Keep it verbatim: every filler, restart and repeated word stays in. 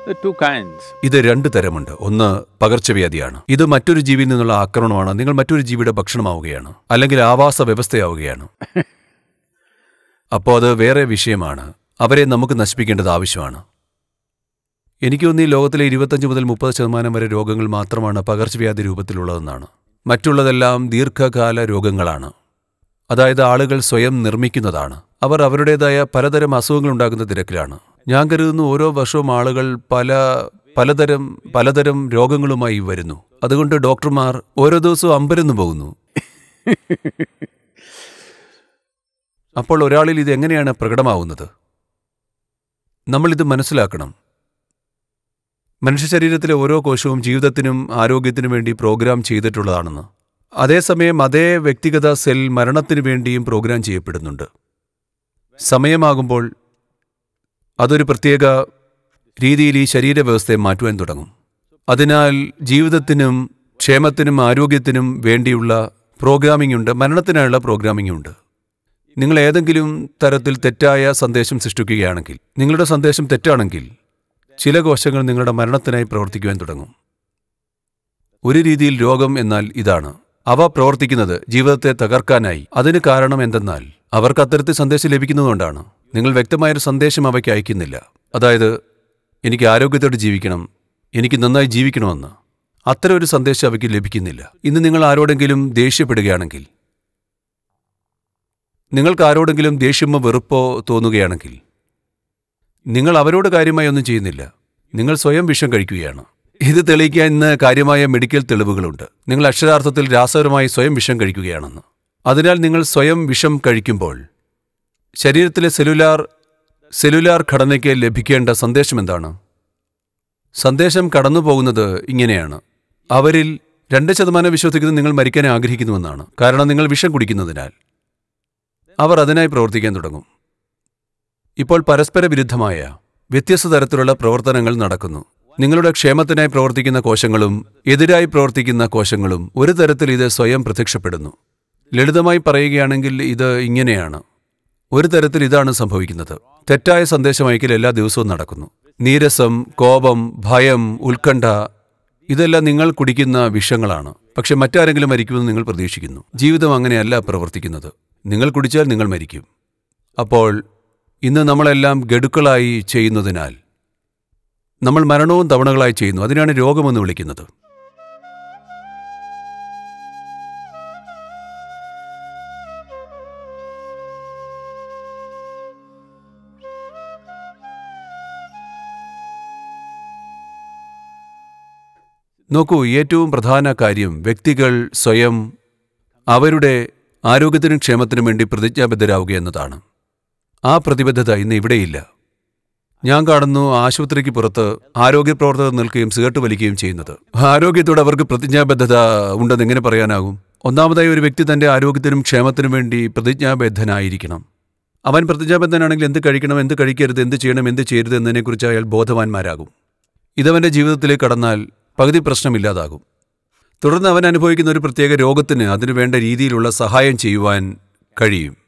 ഇത് രണ്ട് തരമുണ്ട്. ഒന്ന് പകർച്ചവ്യാധിയാണ്. ഇത് മറ്റൊരു ജീവിയിൽ നിന്നുള്ള ആക്രമണമാണ്. നിങ്ങൾ മറ്റൊരു ജീവിയുടെ ഭക്ഷണമാവുകയാണ്, അല്ലെങ്കിൽ ആവാസ വ്യവസ്ഥയാവുകയാണ്. അപ്പോൾ അത് വേറെ വിഷയമാണ്. അവരെ നമുക്ക് നശിപ്പിക്കേണ്ടത് ആവശ്യമാണ്. എനിക്ക് തോന്നുന്നു ഈ ലോകത്തിലെ ഇരുപത്തഞ്ച് മുതൽ മുപ്പത് ശതമാനം വരെ രോഗങ്ങൾ മാത്രമാണ് പകർച്ചവ്യാധി രൂപത്തിലുള്ളതെന്നാണ്. മറ്റുള്ളതെല്ലാം ദീർഘകാല രോഗങ്ങളാണ്. അതായത് ആളുകൾ സ്വയം നിർമ്മിക്കുന്നതാണ്. അവർ അവരുടേതായ പലതരം അസുഖങ്ങൾ ഉണ്ടാക്കുന്ന തിരക്കിലാണ്. ഞാൻ കരുതുന്നു ഓരോ വർഷവും ആളുകൾ പല പലതരം പലതരം രോഗങ്ങളുമായി വരുന്നു. അതുകൊണ്ട് ഡോക്ടർമാർ ഓരോ ദിവസവും അമ്പരന്നു പോകുന്നു. അപ്പോൾ ഒരാളിൽ ഇത് എങ്ങനെയാണ് പ്രകടമാവുന്നത്? നമ്മളിത് മനസ്സിലാക്കണം. മനുഷ്യ ശരീരത്തിലെ ഓരോ കോശവും ജീവിതത്തിനും ആരോഗ്യത്തിനും വേണ്ടി പ്രോഗ്രാം ചെയ്തിട്ടുള്ളതാണെന്ന്. അതേസമയം അതേ വ്യക്തിഗത സെൽ മരണത്തിനു വേണ്ടിയും പ്രോഗ്രാം ചെയ്യപ്പെടുന്നുണ്ട്. സമയമാകുമ്പോൾ അതൊരു പ്രത്യേക രീതിയിൽ ഈ ശരീരവ്യവസ്ഥയെ മാറ്റുവാൻ തുടങ്ങും. അതിനാൽ ജീവിതത്തിനും ക്ഷേമത്തിനും ആരോഗ്യത്തിനും വേണ്ടിയുള്ള പ്രോഗ്രാമിംഗ് ഉണ്ട്, മരണത്തിനായുള്ള പ്രോഗ്രാമിംഗ് ഉണ്ട്. നിങ്ങൾ ഏതെങ്കിലും തരത്തിൽ തെറ്റായ സന്ദേശം സൃഷ്ടിക്കുകയാണെങ്കിൽ, നിങ്ങളുടെ സന്ദേശം തെറ്റാണെങ്കിൽ, ചില കോശങ്ങൾ നിങ്ങളുടെ മരണത്തിനായി പ്രവർത്തിക്കുവാൻ തുടങ്ങും. ഒരു രീതിയിൽ രോഗം എന്നാൽ ഇതാണ്. അവ പ്രവർത്തിക്കുന്നത് ജീവിതത്തെ തകർക്കാനായി. അതിന് കാരണം എന്തെന്നാൽ അവർക്ക് അത്തരത്തിൽ സന്ദേശം ലഭിക്കുന്നതുകൊണ്ടാണ്. നിങ്ങൾ വ്യക്തമായൊരു സന്ദേശം അവയ്ക്ക് അയക്കുന്നില്ല. അതായത് എനിക്ക് ആരോഗ്യത്തോടെ ജീവിക്കണം, എനിക്ക് നന്നായി ജീവിക്കണമെന്ന്. അത്തരം ഒരു സന്ദേശം അവയ്ക്ക് ലഭിക്കുന്നില്ല. ഇന്ന് നിങ്ങൾ ആരോടെങ്കിലും ദേഷ്യപ്പെടുകയാണെങ്കിൽ, നിങ്ങൾക്ക് ആരോടെങ്കിലും ദേഷ്യമോ വെറുപ്പോ തോന്നുകയാണെങ്കിൽ, നിങ്ങൾ അവരോട് കാര്യമായി ഒന്നും ചെയ്യുന്നില്ല. നിങ്ങൾ സ്വയം വിഷം കഴിക്കുകയാണ്. ഇത് തെളിയിക്കാൻ ഇന്ന് കാര്യമായ മെഡിക്കൽ തെളിവുകളുണ്ട്. നിങ്ങൾ അക്ഷരാർത്ഥത്തിൽ രാസപരമായി സ്വയം വിഷം കഴിക്കുകയാണെന്ന്. അതിനാൽ നിങ്ങൾ സ്വയം വിഷം കഴിക്കുമ്പോൾ ശരീരത്തിലെ സെല്ലുലാർ സെല്ലുലാർ ഘടനയ്ക്ക് ലഭിക്കേണ്ട സന്ദേശം എന്താണ്? സന്ദേശം കടന്നു പോകുന്നത് ഇങ്ങനെയാണ്. അവരിൽ രണ്ട് ശതമാനം വിശ്വസിക്കുന്നത് നിങ്ങൾ മരിക്കാൻ ആഗ്രഹിക്കുന്നുവെന്നാണ്. കാരണം നിങ്ങൾ വിഷം കുടിക്കുന്നതിനാൽ അവർ അതിനായി പ്രവർത്തിക്കാൻ തുടങ്ങും. ഇപ്പോൾ പരസ്പര വിരുദ്ധമായ വ്യത്യസ്ത തരത്തിലുള്ള പ്രവർത്തനങ്ങൾ നടക്കുന്നു. നിങ്ങളുടെ ക്ഷേമത്തിനായി പ്രവർത്തിക്കുന്ന കോശങ്ങളും എതിരായി പ്രവർത്തിക്കുന്ന കോശങ്ങളും ഒരു തരത്തിൽ ഇത് സ്വയം പ്രത്യക്ഷപ്പെടുന്നു. ലളിതമായി പറയുകയാണെങ്കിൽ ഇത് ഇങ്ങനെയാണ്. ഒരു തരത്തിൽ ഇതാണ് സംഭവിക്കുന്നത്. തെറ്റായ സന്ദേശം അയക്കൽ എല്ലാ ദിവസവും നടക്കുന്നു. നീരസം, കോപം, ഭയം, ഉത്കണ്ഠ, ഇതെല്ലാം നിങ്ങൾ കുടിക്കുന്ന വിഷങ്ങളാണ്. പക്ഷെ മറ്റാരെങ്കിലും മരിക്കുമെന്ന് നിങ്ങൾ പ്രതീക്ഷിക്കുന്നു. ജീവിതം അങ്ങനെയല്ല പ്രവർത്തിക്കുന്നത്. നിങ്ങൾ കുടിച്ചാൽ നിങ്ങൾ മരിക്കും. അപ്പോൾ ഇന്ന് നമ്മളെല്ലാം ഗഡുക്കളായി ചെയ്യുന്നതിനാൽ നമ്മൾ മരണവും തവണകളായി ചെയ്യുന്നു. അതിനാണ് രോഗമെന്ന് വിളിക്കുന്നത്. നോക്കൂ, ഏറ്റവും പ്രധാന കാര്യം വ്യക്തികൾ സ്വയം അവരുടെ ആരോഗ്യത്തിനും ക്ഷേമത്തിനും വേണ്ടി പ്രതിജ്ഞാബദ്ധരാവുക എന്നതാണ്. ആ പ്രതിബദ്ധത ഇന്ന് ഇവിടെയില്ല. ഞാൻ കാണുന്നു ആശുപത്രിക്ക് പുറത്ത് ആരോഗ്യ പ്രവർത്തകർ നിൽക്കുകയും സിഗരറ്റ് വലിക്കുകയും ചെയ്യുന്നത്. ആരോഗ്യത്തോടെ അവർക്ക് പ്രതിജ്ഞാബദ്ധത ഉണ്ടെന്ന് എങ്ങനെ പറയാനാകും? ഒന്നാമതായി ഒരു വ്യക്തി തൻ്റെ ആരോഗ്യത്തിനും ക്ഷേമത്തിനും വേണ്ടി പ്രതിജ്ഞാബദ്ധനായിരിക്കണം. അവൻ പ്രതിജ്ഞാബദ്ധനാണെങ്കിൽ എന്ത് കഴിക്കണം, എന്ത് കഴിക്കരുത്, എന്ത് ചെയ്യണം, എന്ത് ചെയ്യരുത് എന്നതിനെക്കുറിച്ച് അയാൾ ബോധവാന്മാരാകും. ഇതവൻ്റെ ജീവിതത്തിലേക്ക് കടന്നാൽ പകുതി പ്രശ്നമില്ലാതാകും. തുടർന്ന് അവൻ അനുഭവിക്കുന്ന ഒരു പ്രത്യേക രോഗത്തിന് അതിനു വേണ്ട രീതിയിലുള്ള സഹായം ചെയ്യുവാൻ കഴിയും.